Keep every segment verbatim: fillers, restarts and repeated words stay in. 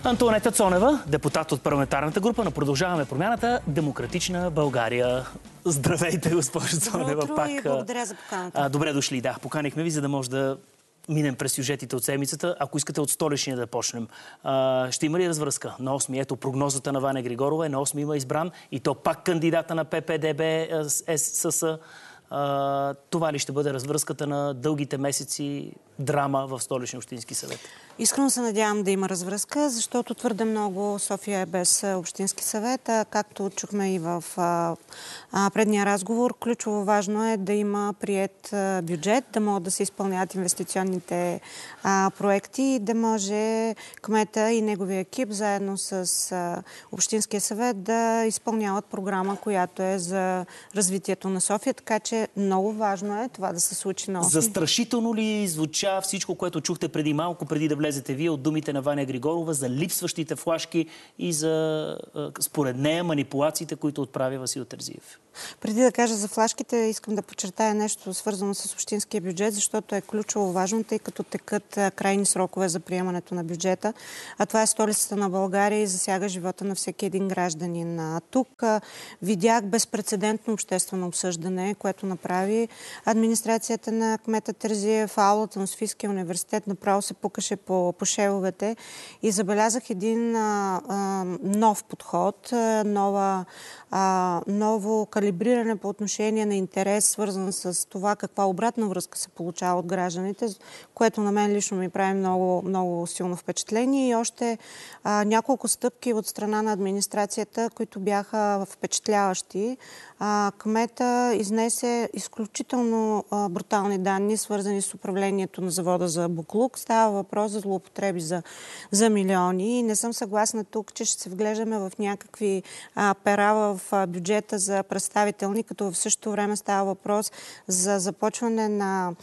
Антоанета Цонева, депутат от парламентарната група на Продължаваме промяната, Демократична България. Здравейте, госпожо Цонева. Добро утро и благодаря за поканата. Добре дошли, да. Поканихме ви, за да може да минем през сюжетите от седмицата. Ако искате от Столичния да почнем. А, ще има ли развръзка? На осми, ето прогнозата на Ваня Григорова е, на осми има избран и то пак кандидата на П П Д Б С С. А, това ли ще бъде развръзката на дългите месеци драма в Столичния общински съвет? Искрено се надявам да има развръзка, защото твърде много София е без общински съвет. А, както чухме и в а, а, предния разговор, ключово важно е да има приет а, бюджет, да могат да се изпълняват инвестиционните а, проекти и да може кмета и неговия екип заедно с а, Общинския съвет да изпълняват програма, която е за развитието на София. Така че много важно е това да се случи на осми. Застрашително ли звуча всичко, което чухте преди малко, преди да влезете вие от думите на Ваня Григорова за липсващите флашки и за, според нея, манипулациите, които отправя Васил Терзиев? Преди да кажа за флашките, искам да подчертая нещо свързано с общинския бюджет, защото е ключово важно, тъй като текат крайни срокове за приемането на бюджета. А това е столицата на България и засяга живота на всеки един гражданин. А тук видях безпрецедентно обществено обсъждане, което направи администрацията на кмета Терзиев, аулата на Софийския университет направо се пукаше по, по шевовете и забелязах един а, а, нов подход, нова, а, ново калибриране по отношение на интерес, свързан с това каква обратна връзка се получава от гражданите, което на мен лично ми прави много, много силно впечатление и още а, няколко стъпки от страна на администрацията, които бяха впечатляващи. А, кмета изнесе изключително а, брутални данни, свързани с управлението на завода за буклук. Става въпрос за злоупотреби за, за милиони и не съм съгласна тук, че ще се вглеждаме в някакви а, пера в а, бюджета за представителни, като в същото време става въпрос за започване на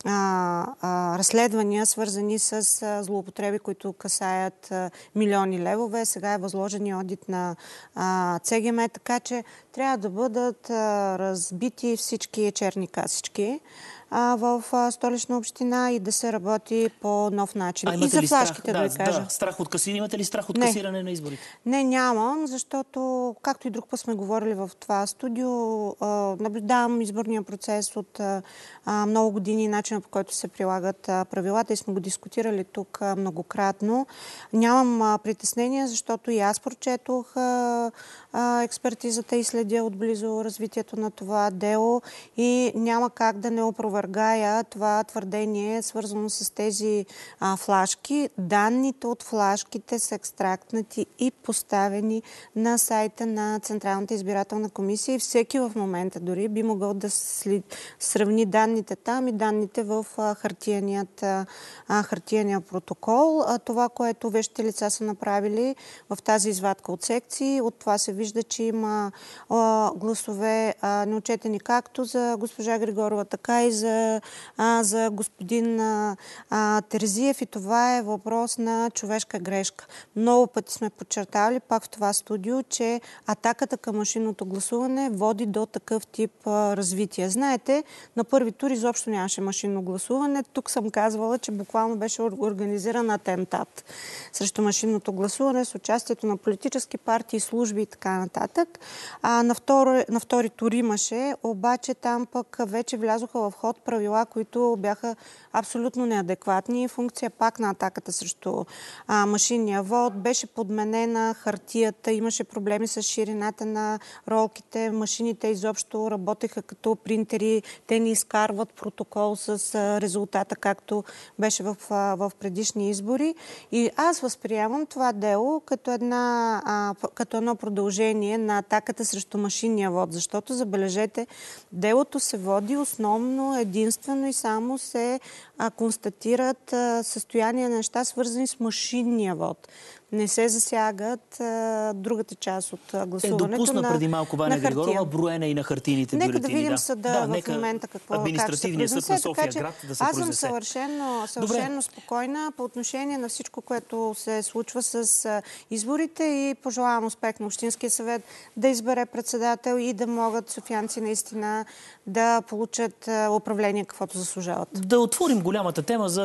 А, а, разследвания, свързани с а, злоупотреби, които касаят а, милиони левове. Сега е възложен и одит на а, Ц Г М, така че трябва да бъдат а, разбити всички черни касички а, в а, Столична община и да се работи по нов начин. А, и за флашките да, да ви кажа. Да, страх от касиране. Имате ли страх от не. касиране на изборите? Не, нямам, защото, както и друг път сме говорили в това студио, а, наблюдавам изборния процес от а, много години, начина по който се прилагат а, правилата и сме го дискутирали тук а, многократно. Нямам а, притеснения, защото и аз прочетох а, а, експертизата и следя отблизо развитието на това дело и няма как да не опровергая това твърдение, свързано с тези а, флашки. Данните от флашките са екстрактнати и поставени на сайта на Централната избирателна комисия и всеки в момента дори би могъл да сли... сравни данните там и данните в а, хартияният, а, хартияния протокол. А, това, което вещите лица са направили в тази извадка от секции, от това се вижда, че има а, гласове а, неотчетени както за госпожа Григорова, така и за, а, за господин а, а, Терзиев и това е въпрос на човешка грешка. Много пъти сме подчертавали пак в това студио, че атаката към машинното гласуване води до такъв тип а, развитие. Знаете, на първи тур изобщо нямаше машинно гласуване. Тук съм казвала, че буквално беше организиран атентат срещу машинното гласуване с участието на политически партии, служби и така нататък. А, на, втори, на втори тур имаше, обаче там пък вече влязоха в ход правила, които бяха абсолютно неадекватни. Функция пак на атаката срещу а, машинния вод. Беше подменена хартията, имаше проблеми с ширината на ролките. Машините изобщо работеха като принтери. Те ни изкарват протокол с а, резултата, както беше в, а, в предишни избори. И аз възприемам това дело като, една, а, като едно продължение на атаката срещу машинния вод. Защото, забележете, делото се води основно, единствено и само се а, констатират а, състояние на неща, свързани с машинния вод. Не се засягат а, другата част от а, гласуването. Е, допусна на, преди малко Ваня Григорова броене и на хартийните бюлетини. Нека да видим съда да, в нека момента какво административният съд на София град да се аз произнесе. съм съвършено, съвършено спокойна по отношение на всичко, което се случва с а, изборите и пожелавам успех на Общинския съвет да избере председател и да могат софиянци наистина да получат а, управление каквото заслужават. Да отворим голямата тема за така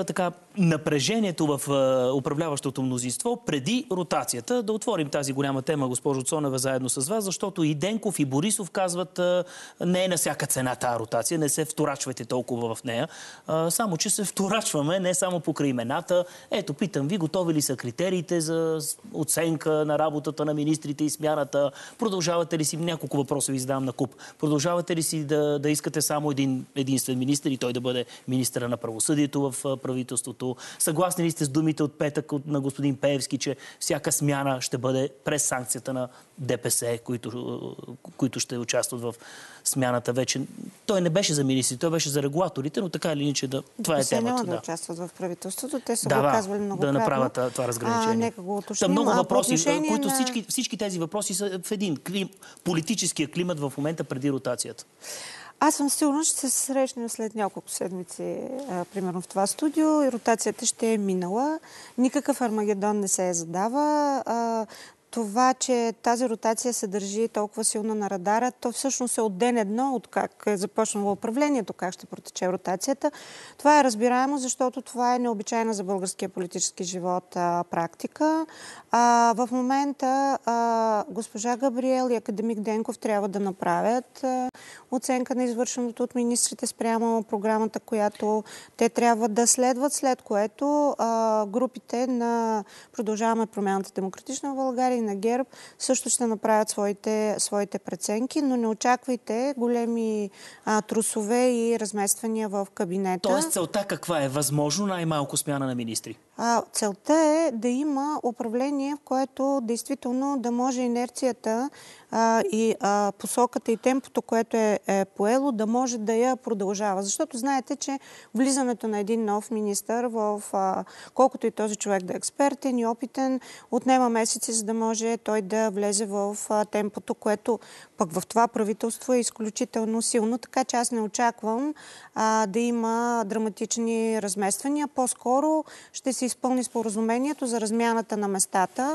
напрежението в управляващото мнозинство преди ротацията. Да отворим тази голяма тема, госпожо Цонева, заедно с вас, защото и Денков, и Борисов казват, не е на всяка цена тази ротация, не се вторачвайте толкова в нея. Само, че се вторачваме не само покрай имената. Ето, питам ви, готови ли са критериите за оценка на работата на министрите и смяната? Продължавате ли си, няколко въпроса ви задавам на куп, продължавате ли си да, да искате само един единствен министр и той да бъде министъра на правосъдието в правителството? Съгласни ли сте с думите от петък на господин Пеевски, че всяка смяна ще бъде през санкцията на ДПС, които, които ще участват в смяната вече? Той не беше за министри, той беше за регулаторите, но така или иначе да... това е темата. Няма да, да участват в правителството. Те са да, го казвали многократно. Да направят това разграничение. А, нека го уточним. Много въпроси, които на... всички, всички тези въпроси са в един клим, политическия климат в момента преди ротацията. Аз съм сигурна, че се срещнем след няколко седмици, а, примерно в това студио, и ротацията ще е минала. Никакъв Армагедон не се задава. А, това, че тази ротация се държи толкова силно на радара, то всъщност е от ден едно, от как е започнало управлението, как ще протече ротацията. Това е разбираемо, защото това е необичайна за българския политически живот а, практика. А, в момента а, госпожа Габриел и академик Денков трябва да направят а, оценка на извършеното от министрите спрямо програмата, която те трябва да следват, след което а, групите на Продължаваме промяната Демократична България и на ГЕРБ също ще направят своите, своите преценки, но не очаквайте големи а, трусове и размествания в кабинета. Тоест целта каква е? Възможно най-малко смяна на министри? А, целта е да има управление, в което действително да може инерцията а, и а, посоката и темпото, което е, е поело, да може да я продължава. Защото знаете, че влизането на един нов министър, в, а, колкото и този човек да е експертен и опитен, отнема месеци, за да може той да влезе в а, темпото, което пък в това правителство е изключително силно. Така че аз не очаквам а, да има драматични размествания. По-скоро ще се изпълни споразумението за размяната на местата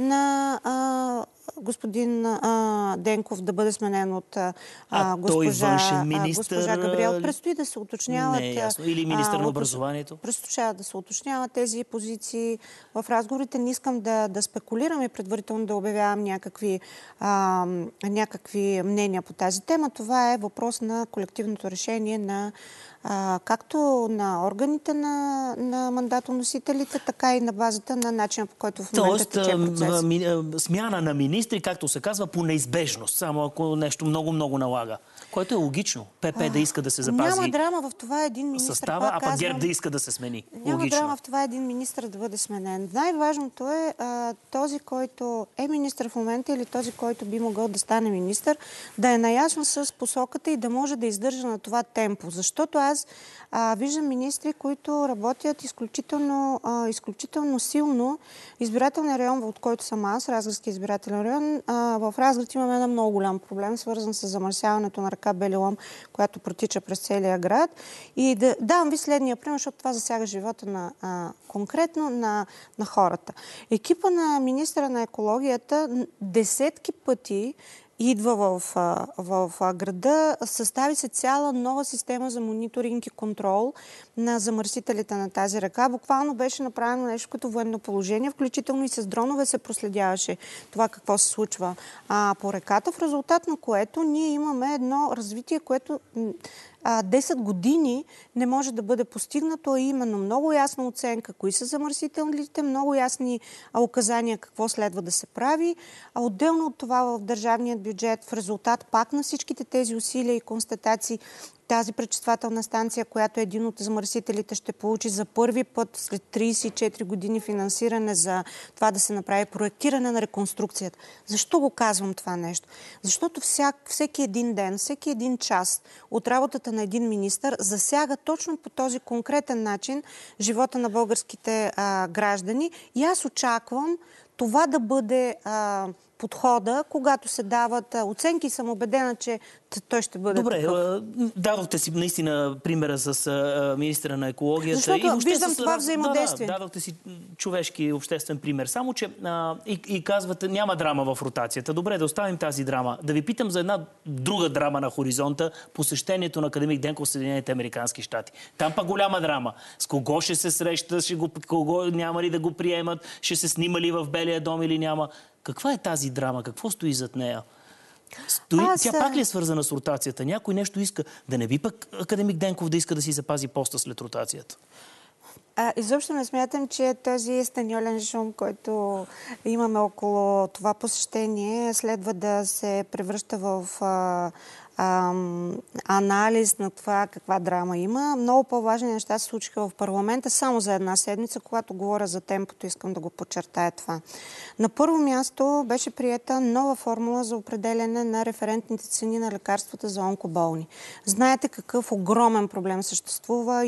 на а, господин а, Денков да бъде сменен от а, а госпожа, той министър, госпожа Габриел. Предстои да се уточняват. Не е ясно. Или министър а, на образованието. Предстои да се уточняват тези позиции в разговорите. Не искам да, да спекулирам и предварително да обявявам някакви, а, някакви мнения по тази тема. Това е въпрос на колективното решение на А, както на органите на, на мандатоносителите, така и на базата на начина, по който в момента тече процес. Тоест, смяна на министри, както се казва, по неизбежност, само ако нещо много-много налага. Което е логично. ПП да иска да се запази няма драма в това един министър, състава, а пък казвам, ГЕРБ да иска да се смени. Няма логично. драма в това един министър да бъде сменен. Най-важното е а, този, който е министър в момента или този, който би могъл да стане министър, да е наясно с посоката и да може да издържа на това темпо. Защото аз а, виждам министри, които работят изключително, а, изключително силно. Избирателният район, от който съм аз, Разградски избирателен район, а, в Разград имаме един много голям проблем, свързан с замърсяването на река Бели Лом, която протича през целия град. И да давам ви следния пример, защото това засяга живота на, а, конкретно на, на хората. Екипа на министъра на екологията десетки пъти идва в, в, в града, състави се цяла нова система за мониторинг и контрол на замърсителите на тази река. Буквално беше направено нещо като военно положение, включително и с дронове се проследяваше това какво се случва а, по реката, в резултат на което ние имаме едно развитие, което десет години не може да бъде постигнато, а именно много ясна оценка кои са замърсителите, много ясни указания какво следва да се прави. А отделно от това в държавният бюджет, в резултат пак на всичките тези усилия и констатации, тази пречиствателна станция, която е един от замърсителите, ще получи за първи път след трийсет и четири години финансиране за това да се направи проектиране на реконструкцията. Защо го казвам това нещо? Защото всяк, всеки един ден, всеки един час от работата на един министър засяга точно по този конкретен начин живота на българските а, граждани. И аз очаквам това да бъде а, подхода, когато се дават оценки, съм убедена, че той ще бъде Добре, такъв. дадохте си наистина примера с а, министра на екологията. Защото и въобще виждам с... това взаимодействие. Да, да, дадохте си човешки и обществен пример. Само, че а, и, и казвате, няма драма в ротацията. Добре, да оставим тази драма. Да ви питам за една друга драма на хоризонта, посещението на академик Денков в Съединените американски щати. Там пак голяма драма. С кого ще се среща, ще го, кого няма ли да го приемат, ще се снима ли в Белия дом или няма. Каква е тази драма? Какво стои зад нея? Стои... Аз... Тя пак ли е свързана с ротацията? Някой нещо иска. Да не би пък академик Денков да иска да си запази поста след ротацията? А, изобщо не смятам, че този станиолен шум, който имаме около това посещение, следва да се превръща в а, а, анализ на това каква драма има. Много по-важни неща се случиха в парламента само за една седмица. Когато говоря за темпото, искам да го подчертая това. На първо място беше приета нова формула за определяне на референтните цени на лекарствата за онкоболни. Знаете какъв огромен проблем съществува.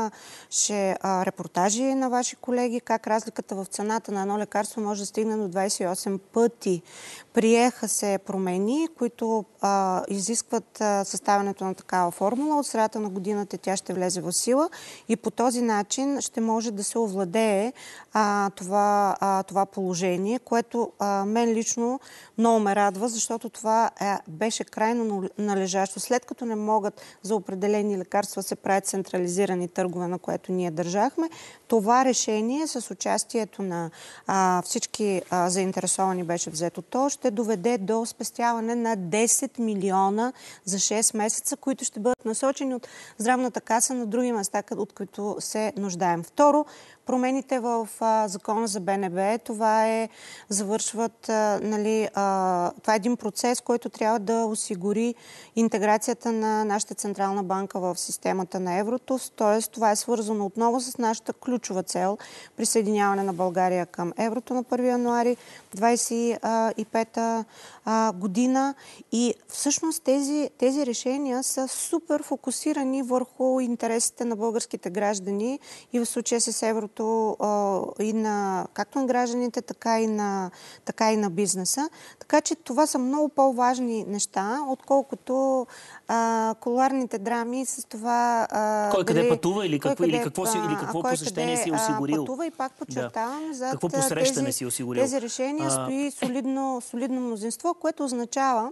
Имаше а, репортажи на ваши колеги, как разликата в цената на едно лекарство може да стигне до двадесет и осем пъти. Приеха се промени, които а, изискват а, съставянето на такава формула. От средата на годината тя ще влезе в сила и по този начин ще може да се овладее а, това, а, това положение, което а, мен лично много ме радва, защото това е, беше крайно належащо. След като не могат за определени лекарства се правят централизирани търгове, на което ние държахме, това решение с участието на а, всички а, заинтересовани беше взето. То ще доведе до спестяване на десет милиона за шест месеца, които ще бъдат насочени от здравната каса на други места, от които се нуждаем. Второ, промените в а, закона за Б Н Б, това е, завършват, а, нали, а, това е един процес, който трябва да осигури интеграцията на нашата Централна банка в системата на еврото. Тоест, това е свързано отново с нашата ключова цел присъединяване на България към еврото на първи януари двадесет и пета година. И всъщност тези, тези решения са супер фокусирани върху интересите на българските граждани и в случая с еврото и на, както на гражданите, така и на, така и на бизнеса. Така че това са много по-важни неща, отколкото а, колуарните драми с това... А, кой къде дали, пътува или какво, къде, или какво, си, или какво посещение си е осигурил. Пътува и пак подчертавам, да. зад какво посрещане тези, си е осигурил. Тези решения а... стои солидно, солидно мнозинство, което означава,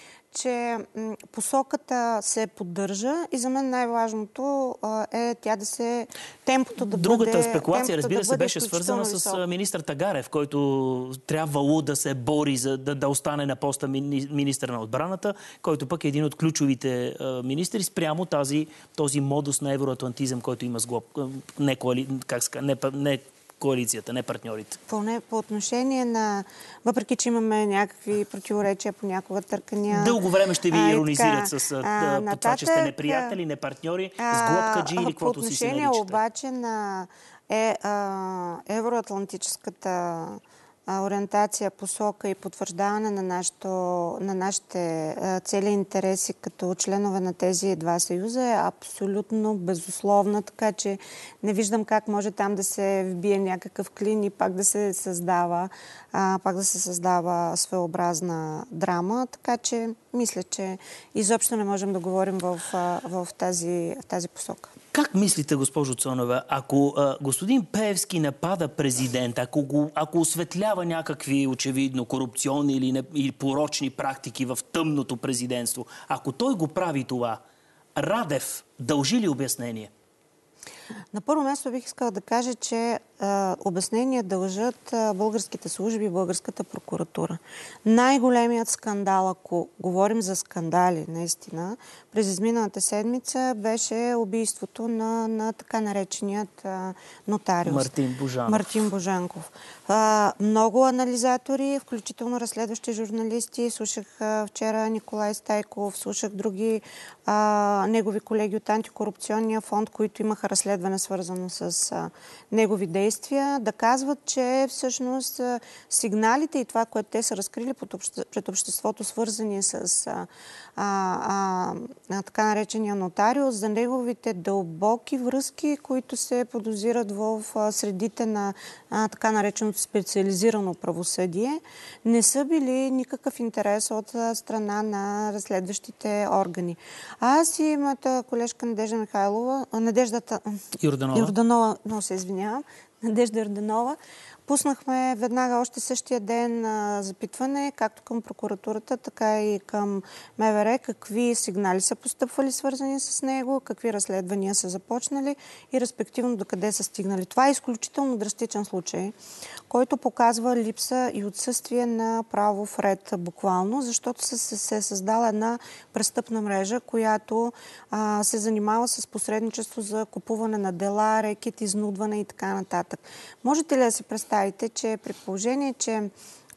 че посоката се поддържа и за мен най-важното е тя да се... темпото да Другата бъде... спекулация, темпото разбира да се, беше свързана висок. с министър Тагарев, който трябвало да се бори за да, да остане на поста мини, министър на отбраната, който пък е един от ключовите а, министри спрямо тази, този модус на евроатлантизъм, който има сглоб. Не, коали, как ска, не, не коалицията, не партньорите. Поне по отношение на... Въпреки, че имаме някакви противоречия, понякога търкания... Дълго време ще ви иронизират с а, а, по нататък, това, че сте неприятели, не партньори, сглобкаджи или каквото си се наричате. По отношение обаче на е, а, евроатлантическата ориентация, посока и потвърждаване на, нашото, на нашите а, цели и интереси като членове на тези два съюза е абсолютно безусловна, така че не виждам как може там да се вбие някакъв клин и пак да се създава, а, пак да се създава своеобразна драма, така че мисля, че изобщо не можем да говорим в, в, тази, в тази посока. Как мислите, госпожо Цонева, ако а, господин Пеевски напада президент, ако, го, ако осветлява някакви очевидно корупционни или, не, или порочни практики в тъмното президентство, ако той го прави това, Радев дължи ли обяснение? На първо място бих искала да кажа, че а, обяснения дължат а, българските служби и българската прокуратура. Най-големият скандал, ако говорим за скандали, наистина, през изминалата седмица беше убийството на, на така нареченият а, нотариус. Мартин Божанков. Мартин Божанков. А, много анализатори, включително разследващи журналисти. Слушах а, вчера Николай Стайков, слушах други а, негови колеги от антикорупционния фонд, които имаха разследване разследване, свързано с а, негови действия, да казват, че всъщност а, сигналите и това, което те са разкрили пред обществото, свързани с а, а, а, така наречения нотариус, за неговите дълбоки връзки, които се подозират в а, средите на а, така нареченото специализирано правосъдие, не са били никакъв интерес от а, страна на разследващите органи. Аз и моята колежка Надежда Михайлова, Надеждата Йорданова, Йорданова много се извинявам, Надежда Йорданова, пуснахме веднага още същия ден а, запитване, както към прокуратурата, така и към МВР, какви сигнали са постъпвали свързани с него, какви разследвания са започнали и респективно до къде са стигнали. Това е изключително драстичен случай, който показва липса и отсъствие на правов ред буквално, защото се, се е създала една престъпна мрежа, която а, се занимава с посредничество за купуване на дела, рекет, изнудване и така нататък. Можете ли да си представите, че при положение, че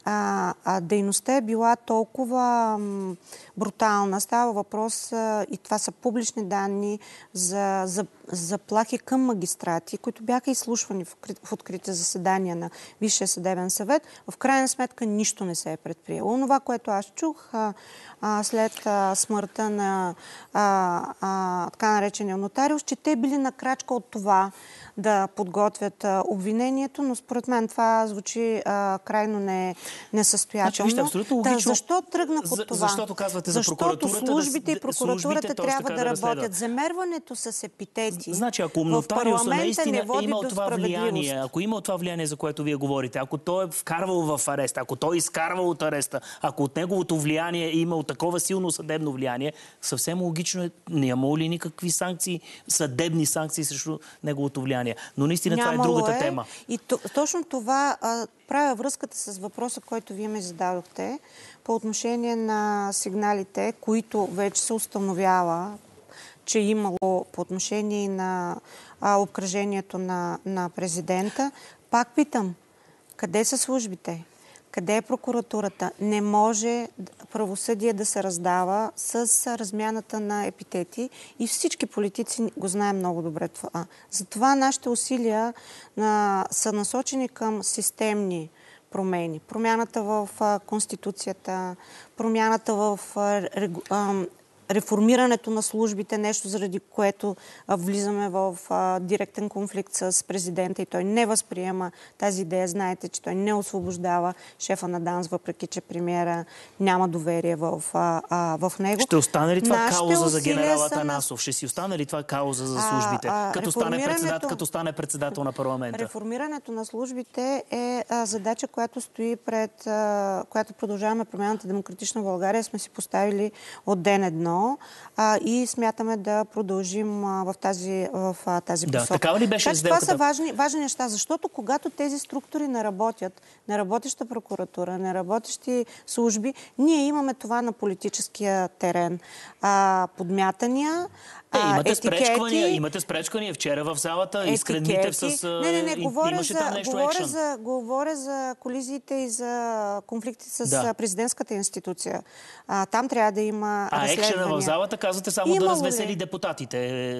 а, а, дейността е била толкова м, брутална, става въпрос а, и това са публични данни за, за заплахи към магистрати, които бяха изслушвани в, в открити заседания на Висшия съдебен съвет, в крайна сметка нищо не се е предприело. Това, което аз чух а, а, след а, смъртта на а, а, така наречения нотариус, че те били на крачка от това да подготвят а, обвинението, но според мен това звучи а, крайно не, несъстоятелно. Значи, вижте, абсолютно логично. Да, защо тръгнах от това? Защото казвате Защото за прокуратурата. службите и прокуратурата службите, трябва да, да работят. Замерването с епитети. Значи, ако нотариуса наистина е имал това влияние, ако имал това влияние, за което вие говорите, ако той е вкарвал в ареста, ако той е изкарвал от ареста, ако от неговото влияние е имал такова силно съдебно влияние, съвсем логично е, няма ли никакви санкции, съдебни санкции срещу неговото влияние. Но наистина това е другата е. тема. И то, точно това а, правя връзката с въпроса, който вие ме зададохте по отношение на сигналите, които вече се установява, че е имало по отношение на а, обкръжението на, на президента. Пак питам, къде са службите? Къде е прокуратурата? Не може правосъдие да се раздава с размяната на епитети и всички политици го знаем много добре това. Затова нашите усилия а, са насочени към системни промени. Промяната в а, Конституцията, промяната в а, регу... а, реформирането на службите, нещо заради което а, влизаме в а, директен конфликт с президента и той не възприема тази идея. Знаете, че той не освобождава шефа на ДАНС, въпреки че премиера няма доверие в, а, а, в него. Ще остане ли това Нашите кауза за генерала Атанасов? На... Ще си остане ли това кауза за службите? А, а, като, стане председател, като стане председател на парламента? Реформирането на службите е а, задача, която стои пред, а, която продължаваме Промяната Демократична България. Сме си поставили от ден едно. А, и смятаме да продължим а, в тази, в, а, тази да, посока. Такава ли беше сделката? Това са важни, важни неща, защото когато тези структури не работят, не работеща прокуратура, не работещи служби, ние имаме това на политическия терен. А, подмятания, Е, имате етикети, спречквания, имате спречквания вчера в залата, Искрен Митев с... Не, не, не, говоря за, там нещо говоря, за, говоря за колизиите и за конфликти с да. президентската институция. А, там трябва да има а разследвания. А екшена в залата казвате само Имало да развесели ли? депутатите.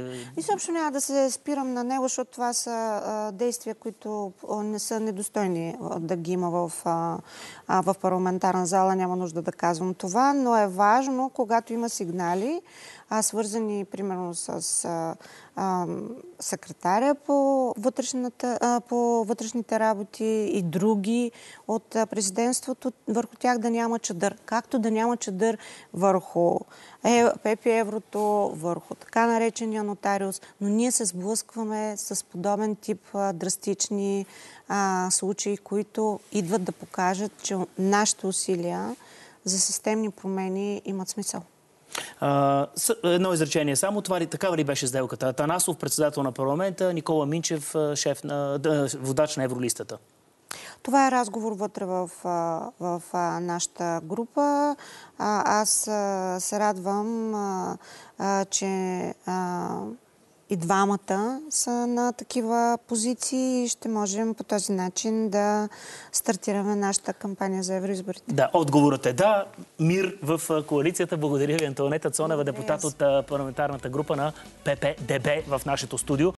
И съобщо няма да се спирам на него, защото това са а, действия, които не са недостойни да ги има в, а, в парламентарна зала. Няма нужда да казвам това, но е важно, когато има сигнали, а, свързани примерно с а, а, секретаря по, а, по вътрешните работи и други от а, президентството, върху тях да няма чадър. Както да няма чадър върху е, Пепи Еврото, върху така наречения нотариус, но ние се сблъскваме с подобен тип а, драстични а, случаи, които идват да покажат, че нашите усилия за системни промени имат смисъл. А, едно изречение само. Това ли, такава ли беше сделката? Атанасов, председател на парламента, Никола Минчев, шеф на, водач на Евролистата. Това е разговор вътре в, в, в нашата група. А, аз се радвам, а, а, че а, и двамата са на такива позиции и ще можем по този начин да стартираме нашата кампания за евроизборите. Да, отговорът е да. Мир в коалицията. Благодаря ви, Антоанета Цонева, депутат от парламентарната група на П П Д Б в нашето студио.